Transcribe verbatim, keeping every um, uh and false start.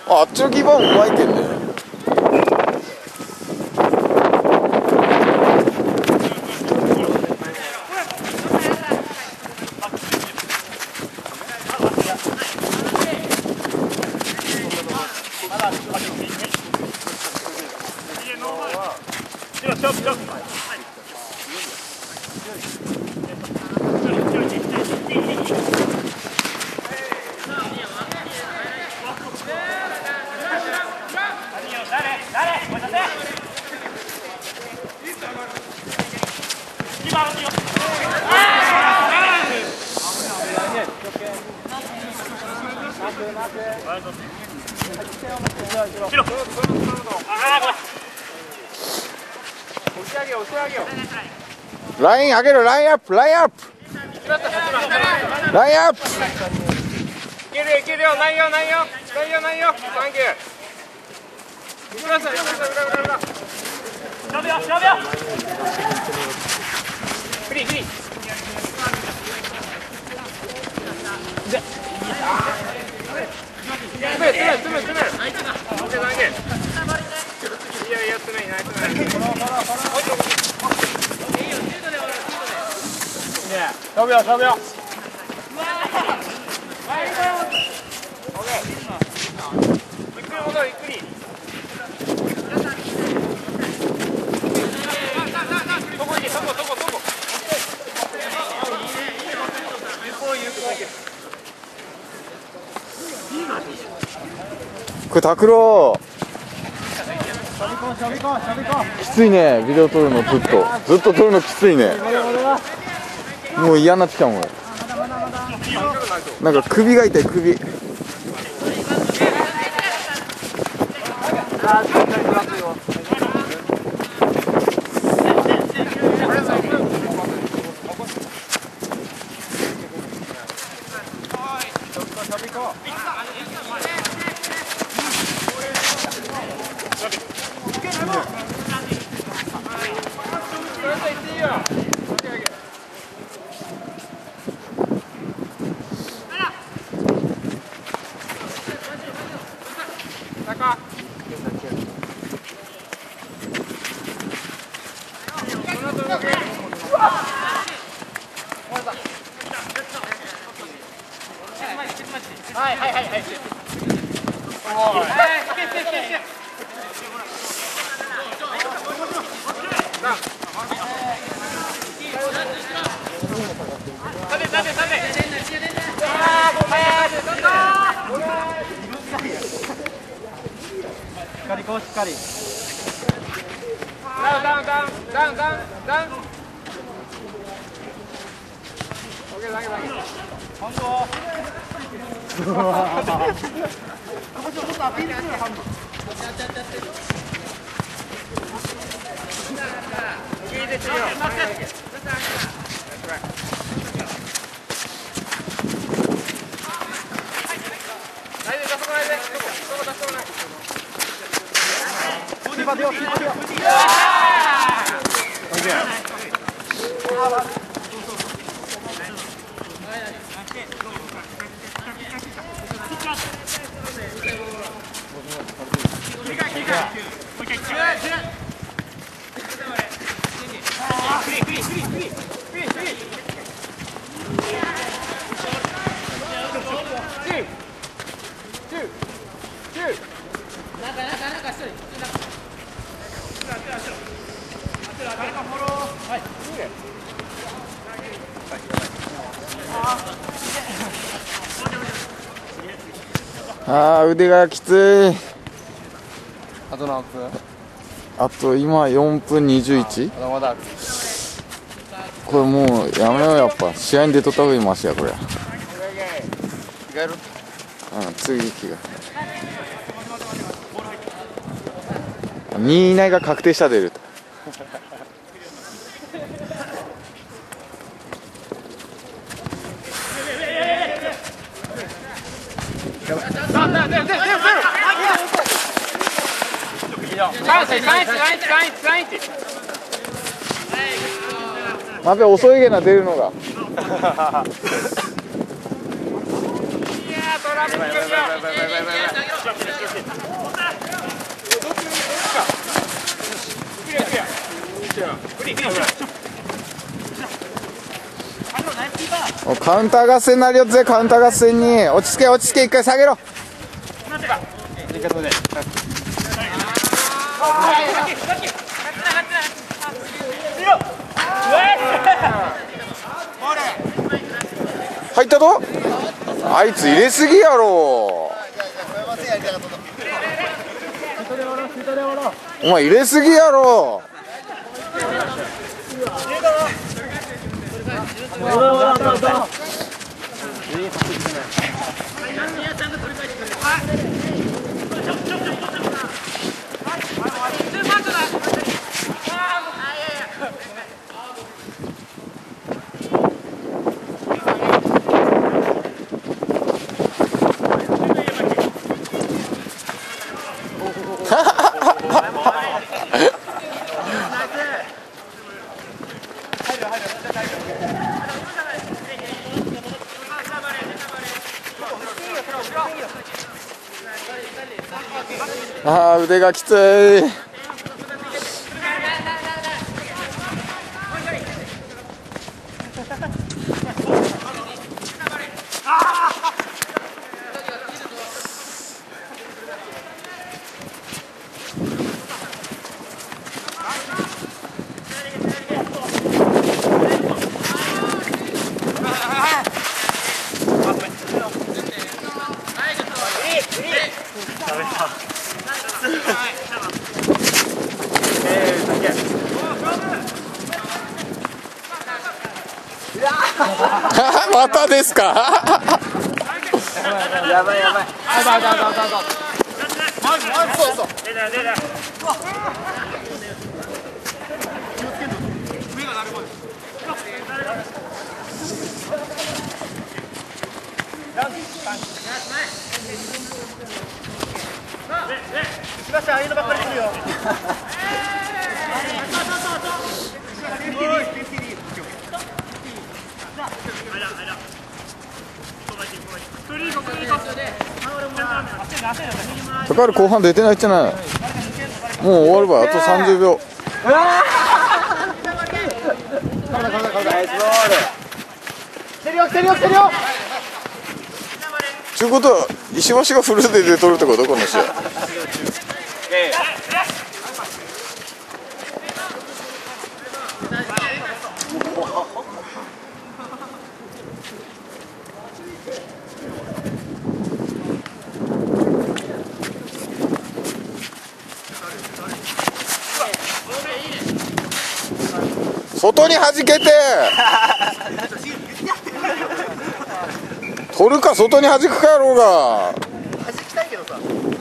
あっちのキーパーもうまいけんね。ライン上げろ、ラインアップ、ラインアップ、ラインアップ。いけるよ、いけるよ、ないよ、ないよ、ないよ、ないよ、サンキュー。裏さ、裏さ、裏、裏、裏。勝負よ、勝負よ。フリー、フリー。で。詰め、詰め、詰め、詰め。オッケー、サンキュー。いやいや、詰め、ナイス、ナイス。勝負よ、勝負よ。ゆっくり戻る、ゆっくり。そこ行け、そこ、そこ、そこ。 これ拓郎。きついね、ビデオ撮るのずっと、ずっと撮るのきついね。もう嫌になってきたもん。なんか首が痛い、首。はいはいはいはい。おい。立て立て立て。ああもう早い。しっかりこうしっかり。ダウンダウンダウンダウンダウンダウン。オッケーだけだけ。本当。ここちょっとアピールするよ、半分。いいですよ。キーパー出よう、キーパー出よう。 あー、腕がきつい。 あと何分？ あと今よんぷんにじゅういち。 まだまだ。 これもうやめよう、やっぱ試合に出とった方がいいマシやこれ。 着替える？ うん、追撃がにい以内が確定したら出ると。まべ遅いげな出るのが。 いやー、取カウンター合戦になるよぜ。カウンター合戦に落ち着け落ち着け。一回下げろ。入ったと。あいつ入れすぎやろ。お前入れすぎやろ。ああ腕がきつい。またですか。 やばいやばい。あだだだだだ。そうそう。出た出た。目がなるほど。しばしああいうのばっかりするよ。 高原後半出てないってない。もう終わるわ。あとさんじゅうびょう。ちゅうことは石橋がフルで出とるってことこの試合。外に弾けて取るか外に弾くかやろうが。 弾きたいけどさ。